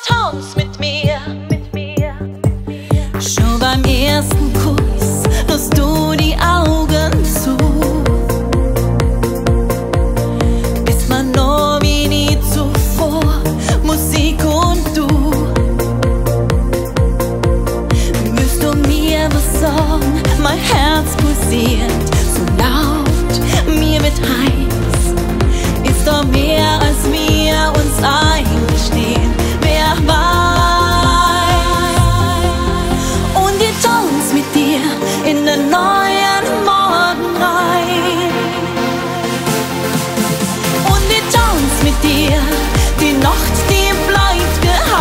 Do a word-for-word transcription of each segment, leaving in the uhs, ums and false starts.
tanz mit mir. Schon beim ersten Kuss lässt du die Augen zu. Ist man nur wie nie zuvor, Musik und du. Willst du mir was sagen? Mein Herz pulsiert so laut, mir wird heiß. Ist doch mehr als wir uns eingestehen. Wer weiß? Und ich tanz mit dir in den neuen Morgen rein. Und ich tanz mit dir, die Nacht, die bleibt geheim.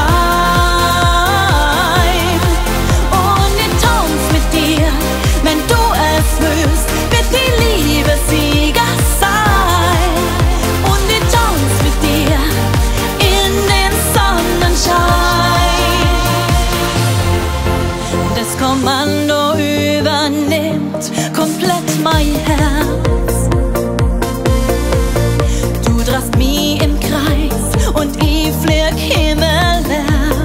Und ich tanz mit dir, wenn du es willst, wird die Liebe Sieger sein. Und ich tanz mit dir in den Sonnenschein. Das Kommando übernimmt komplett mein Herz. Du drehst mich im Kreis und ich flieg himmelwärts.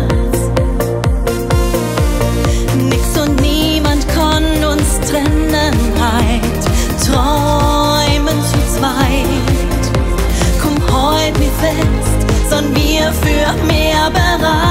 Nix und niemand kann uns trennen, heut träumen zu zweit. Komm, halt mich fest, sind wir für mehr bereit.